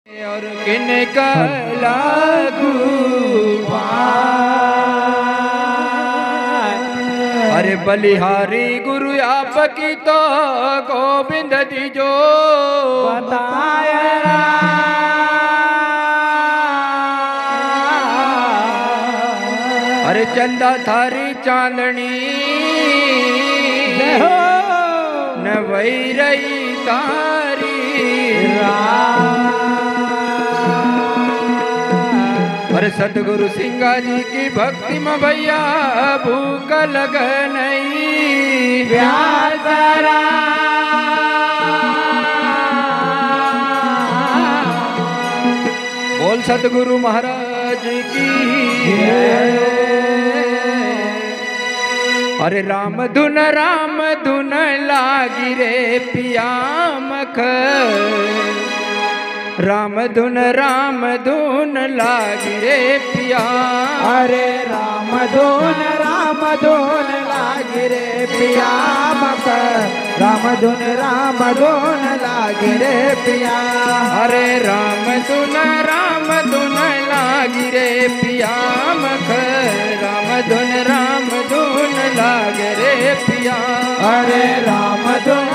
और किनका लागू अरे बलिहारी गुरु आपकी तो गोविंद दीजो बताया अरे चंदा थारी चांदनी न वही रही तारी अरे सतगुरु सिंगा जी की भक्ति में भैया भूख लग नहीं प्यारा बोल सतगुरु महाराज की अरे राम धुन लागी रे पिया मख राम धुन लागी रे पिया अरे राम धुन लागी रे पिया मक राम धुन लागी रे पिया अरे राम धुन लागी रे पिया मख राम धुन लागे रे पिया अरे राम धुन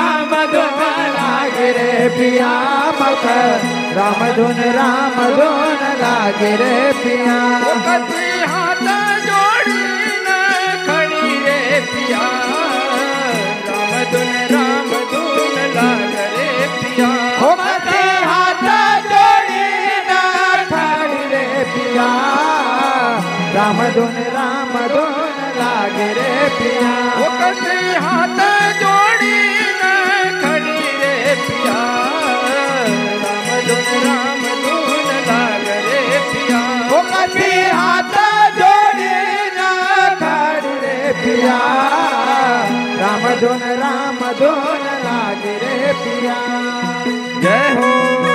लागे रे पिया मक राम धुन लागे रे पिया कति हाथ जोड़ी न खड़ी रे पिया राम धुन लागे रे पिया कति हाथ जोड़ी न खड़ी रे पिया राम धुन लागे रे पिया कति हाथ जोड़ी न खड़ी रे पिया राम धुन लागे रे पिया कति हाथ जोड़ी न खड़ी रे पिया राम धुन लागे रे पिया जय हो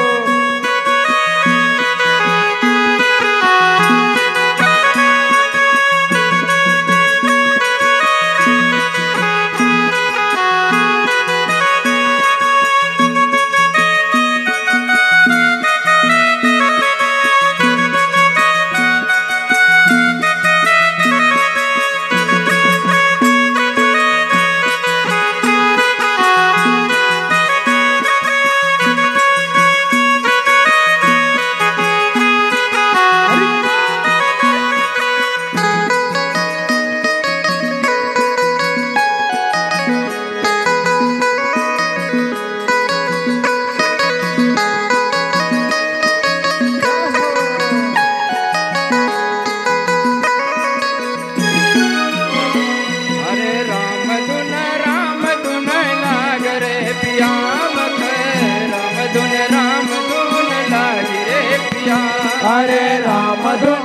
अरे राम धुन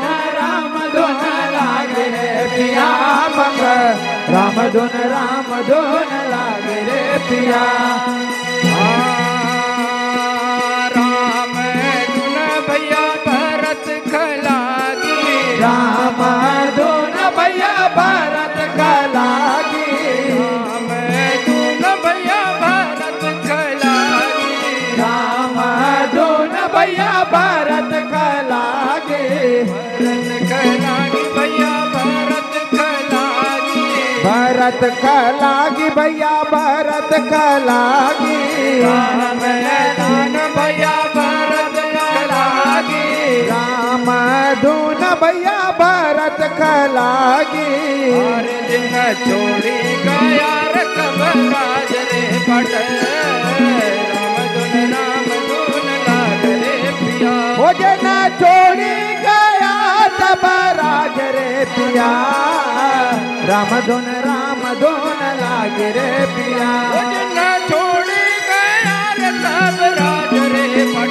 लागे रे पिया मक राम धुन लागे रे पिया राम धुन भैया भरत खलागी राम धुन भैया भरत खलागी राम धुन भैया भरत खलागी राम धुन भैया भरत खलागी भैया भरत खलागी भरत खलागी भैया भरत खलागी राम भैया भरत खलागी राम धुन भैया भरत खलागी अरे दिन छोड़ी गया रकब राज रे पट राम धुन लागे रे पिया हो जना छोड़ी गया तब राज रे पिया राम धुन लागे रे पिया दिन छोड़ी गया रकब राज रे पट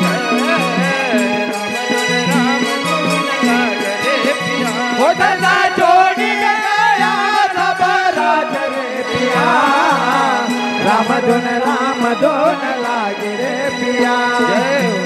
राम धुन लागे रे पिया हो जना छोड़ी गया तब राज रे पिया राम धुन लागे रे पिया जय हो।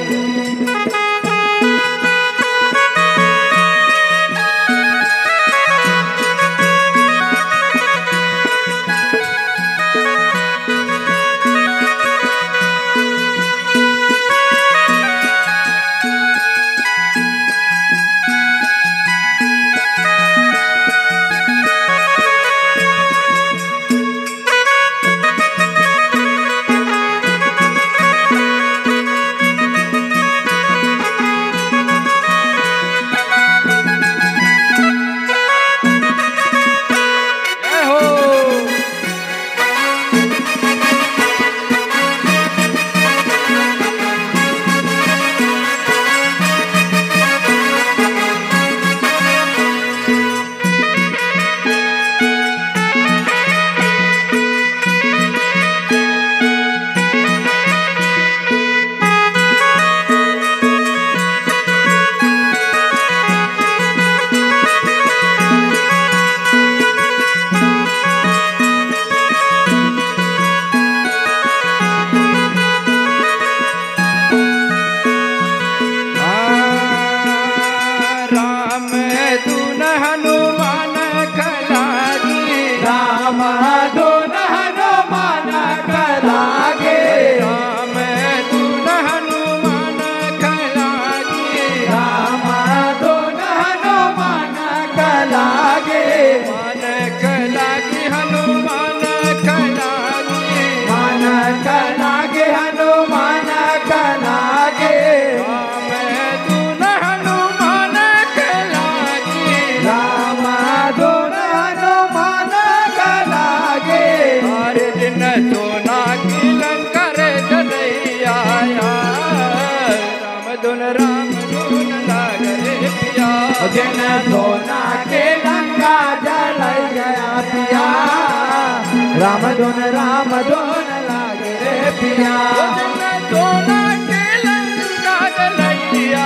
धुन लाग रे पिया जिन सोना के लंका जल गया पिया राम धुन लागे रे पिया जिन सोना के लंका जलैया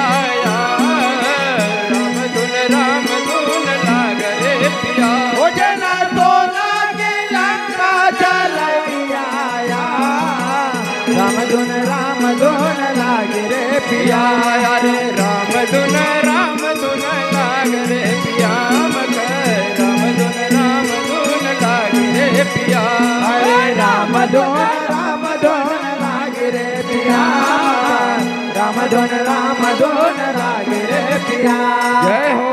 राम धुन लाग रे पिया जिन सोना के लंका जल गया राम धुन लागे रे पिया अरे राम धुन लाग रे पिया राम धुन लाग रे पिया अरे राम धुन लागे रे पिया राम धुन लागे रे पिया जय हो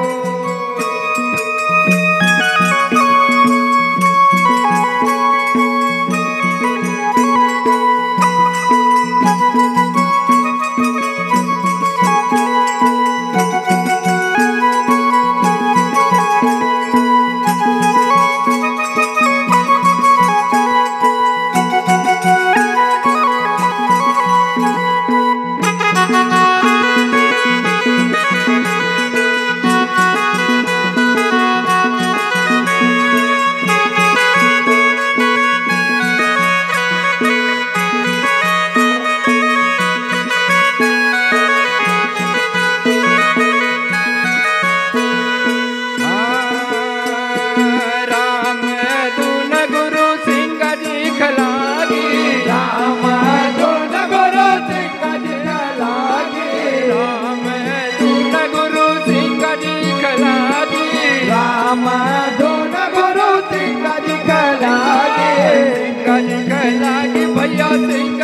भैया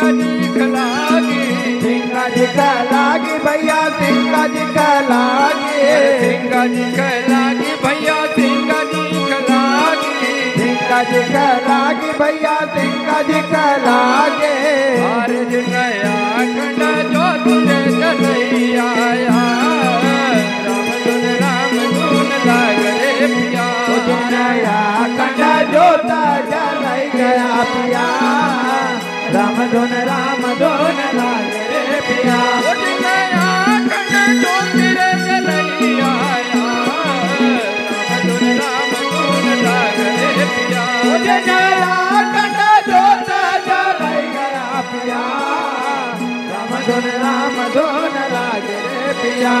लागी भैया सिंगा जी का लागी सिंगा जी का लागी भैया सिंगा जी का लागी सिंगा जी का लागी भैया सिंगा जी का लागे आरज नया खंड जोत जलैया राम धुन लाग रे पिया नया खंड जोत जलाई गया पिया राम धुन लागे रे पिया नया खंड जोत जलैया राम धुन लाग रे पिया नया खंड जोत जलाई गया पिया राम धुन लागे रे पिया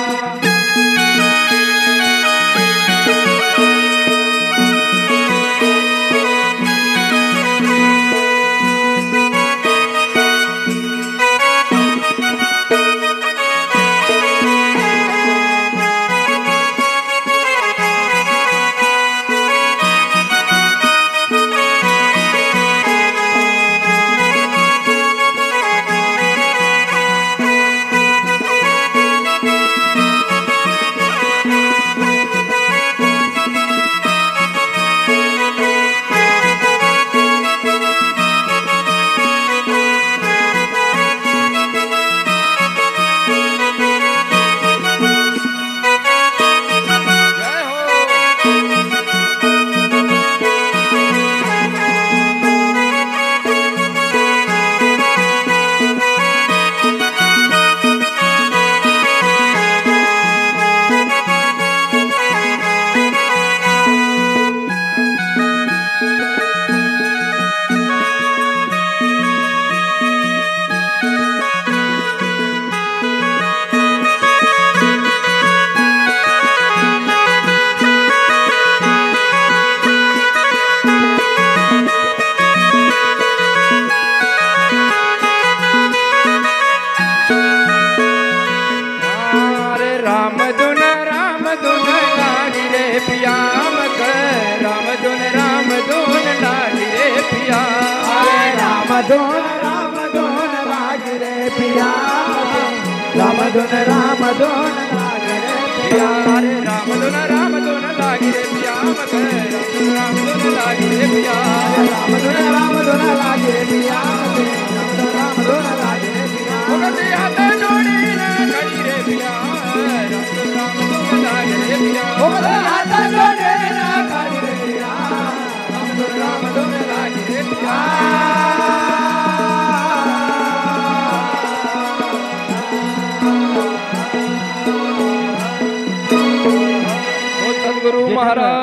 धुन लागे रे पिया राम धुन लागे रे पिया राम धुन लागे रे पिया राम धुन लागे रे पिया राम धुन लागे रे पिया राम धुन लागे रे पिया भगते हाथ जोड़ी ना खड़ी रे पिया राम धुन लागे रे पिया भगते हाथ जोड़े ना खड़ी रे पिया राम धुन लागे रे पिया महाराज